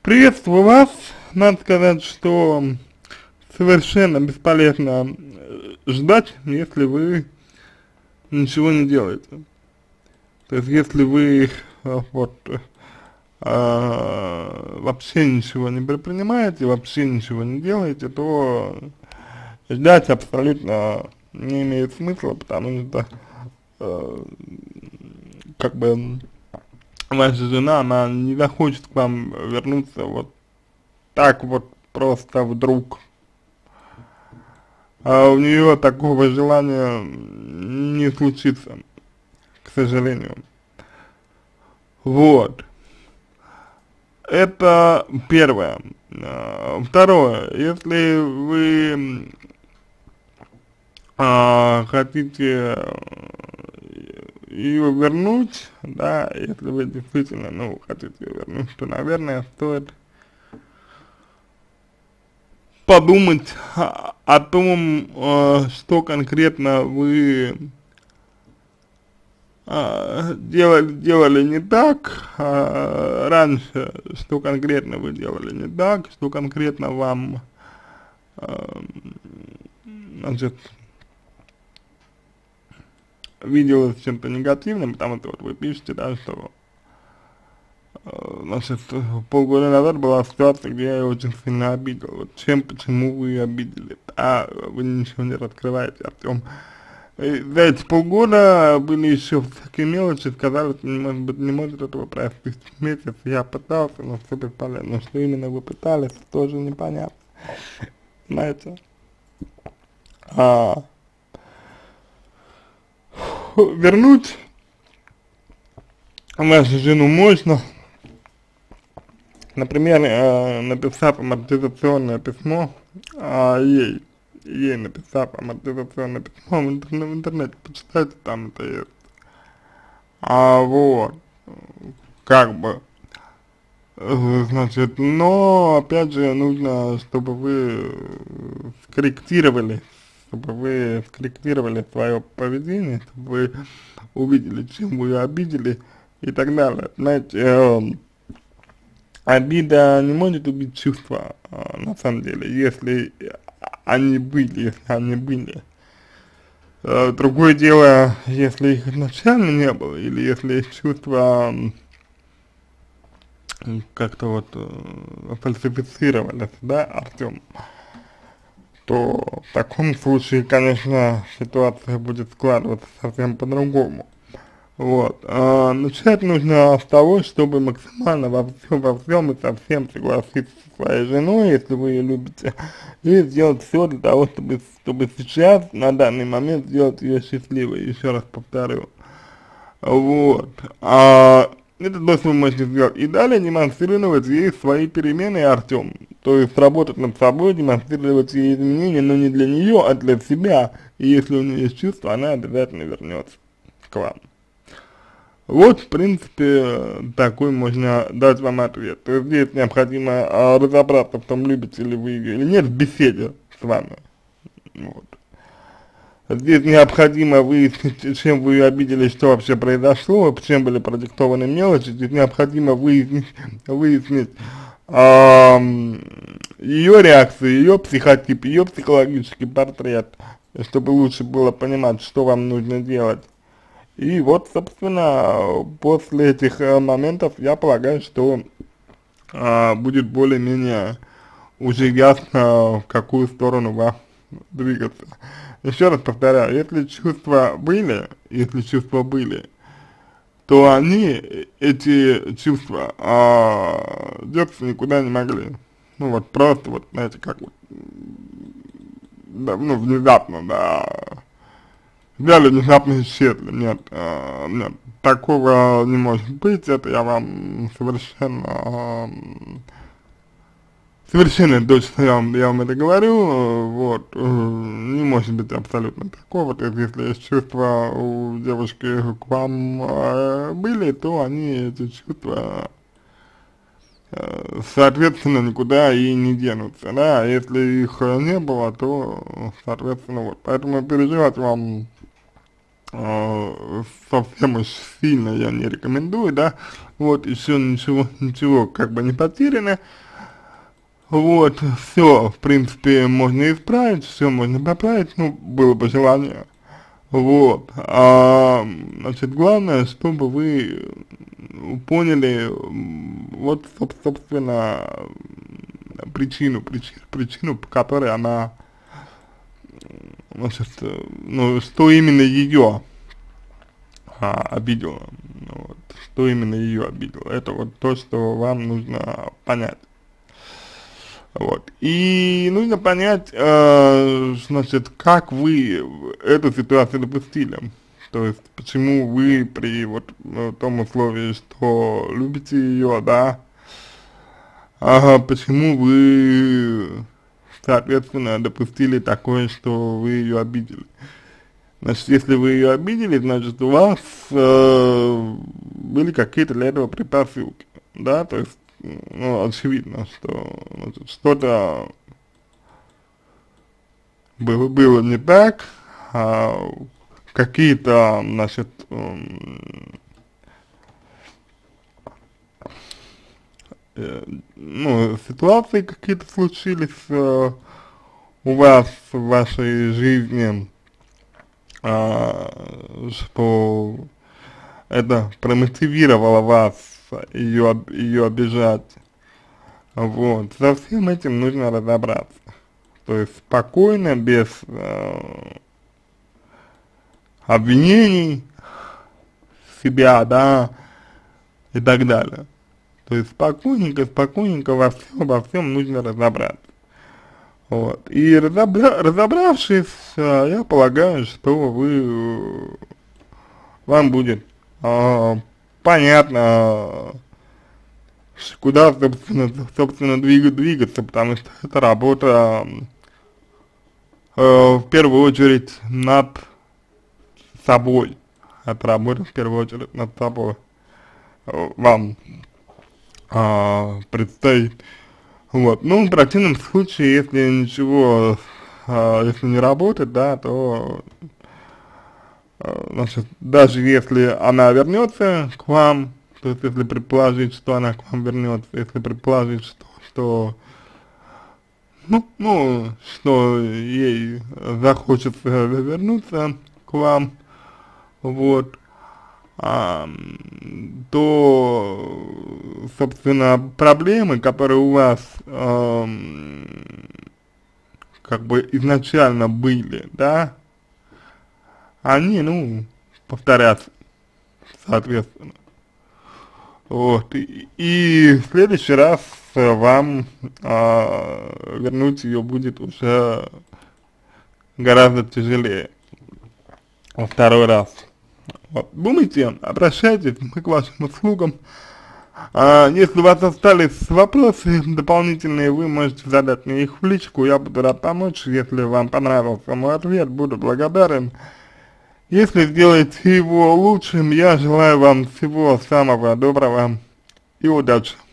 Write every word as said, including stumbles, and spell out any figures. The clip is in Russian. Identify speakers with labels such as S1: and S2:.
S1: Приветствую вас. Надо сказать, что совершенно бесполезно э, ждать, если вы ничего не делаете. То есть, если вы э, вот э, вообще ничего не предпринимаете, вообще ничего не делаете, то ждать абсолютно не имеет смысла, потому что э, как бы ваша жена, она не захочет к вам вернуться вот так вот просто вдруг. А у нее такого желания не случится, к сожалению. Вот. Это первое. А, Второе. Если вы а, хотите ее вернуть, да, если вы действительно, ну, хотите ее вернуть, то, наверное, стоит подумать о, о том, э, что конкретно вы э, делали, делали не так э, раньше, что конкретно вы делали не так, что конкретно вам, э, значит, виделось чем-то негативным, потому что вот вы пишете, да, что значит, полгода назад была ситуация, где я ее очень сильно обидел. Вот чем, почему вы ее обидели? А вы ничего не раскрываете, Артем. И за эти полгода были еще всякие мелочи, сказали, что не может быть, не может этого простить. Месяц я пытался, но все бесполезно. Но что именно вы пытались, тоже непонятно. Знаете? А, вернуть вашу жену можно. Например, э, написав амортизационное письмо, а ей, ей написав амортизационное письмо в, интернете, в интернете, почитайте, там это есть. А вот, как бы, э, значит, но, опять же, нужно, чтобы вы скорректировали, чтобы вы скорректировали свое поведение, чтобы вы увидели, чем вы ее обидели и так далее. Знаете, э, обида не может убить чувства, а, на самом деле, если они были, если они были. А, другое дело, если их изначально не было, или если чувства как-то вот э, фальсифицировались, да, Артем, то в таком случае, конечно, ситуация будет складываться совсем по-другому. Вот, а, начать нужно с того, чтобы максимально во всем, во всем и совсем согласиться со своей женой, если вы ее любите, и сделать все для того, чтобы, чтобы сейчас, на данный момент, сделать ее счастливой, еще раз повторю. Вот, а это то, что вы можете сделать. И далее демонстрировать ей свои перемены, Артем, то есть работать над собой, демонстрировать ей изменения, но не для нее, а для себя, и если у нее есть чувства, она обязательно вернется к вам. Вот, в принципе, такой можно дать вам ответ. То есть здесь необходимо а, разобраться в том, любите ли вы ее или нет, в беседе с вами. Вот. Здесь необходимо выяснить, чем вы ее обидели, что вообще произошло, чем были продиктованы мелочи. Здесь необходимо выяснить, выяснить а, ее реакцию, ее психотип, ее психологический портрет, чтобы лучше было понимать, что вам нужно делать. И вот, собственно, после этих э, моментов, я полагаю, что э, будет более-менее уже ясно, в какую сторону вам двигаться. Еще раз повторяю, если чувства были, если чувства были, то они, эти чувства, э, деться никуда не могли. Ну вот просто вот, знаете, как вот, да, ну внезапно, да. Взяли, внезапно исчезли. Нет, э, нет, такого не может быть, это я вам совершенно, э, совершенно точно я вам, я вам это говорю, э, вот, э, не может быть абсолютно такого, то есть если есть чувства у девушки к вам э, были, то они, эти чувства, э, соответственно, никуда и не денутся, да, а если их не было, то, соответственно, вот, поэтому переживать вам э, совсем уж сильно я не рекомендую, да, вот, еще ничего, ничего как бы не потеряно, вот, все, в принципе, можно исправить, все можно поправить, ну, было бы желание, вот, а, значит, главное, чтобы вы поняли, м, вот, соб- собственно, причину, причину, причину, по которой она, значит, э, ну, что именно ее а, обидело, ну вот, что именно ее обидело, это вот то, что вам нужно понять. Вот. И нужно понять, э, значит, как вы эту ситуацию допустили. То есть, почему вы при вот э, том условии, что любите ее, да, ага, почему вы, соответственно, допустили такое, что вы ее обидели. Значит, если вы ее обидели, значит, у вас э, были какие-то для этого предпосылки, да, то есть, ну, очевидно, что значит, что-то было, было не так, а какие-то, значит, эм, э, ну, ситуации какие-то случились э, у вас в вашей жизни, а, что это промотивировало вас ее, ее обижать. Вот, со всем этим нужно разобраться. То есть спокойно, без э, обвинений себя, да, и так далее. То есть спокойненько, спокойненько во всем, во всем нужно разобраться. Вот. И разобра разобравшись, э, я полагаю, что вы, э, вам будет э, понятно, куда, собственно, собственно двигаться, двигаться, потому что это работа э, в первую очередь над собой. Это работа в первую очередь над собой. Э, Вам э, предстоит. Вот. Ну, в противном случае, если ничего, э, если не работает, да, то, э, значит, даже если она вернется к вам, то есть если предположить, что она к вам вернется, если предположить, что, что ну, ну, что ей захочется вернуться к вам, вот, а, то, собственно, проблемы, которые у вас, ам, как бы изначально были, да, они, ну, повторятся, соответственно. Вот, и, и в следующий раз э, вам а, вернуть ее будет уже гораздо тяжелее во второй раз. Вот. Думайте, обращайтесь, мы к вашим услугам. А, если у вас остались вопросы дополнительные, вы можете задать мне их в личку, я буду рад помочь. Если вам понравился мой ответ, буду благодарен. Если сделаете его лучшим, я желаю вам всего самого доброго и удачи.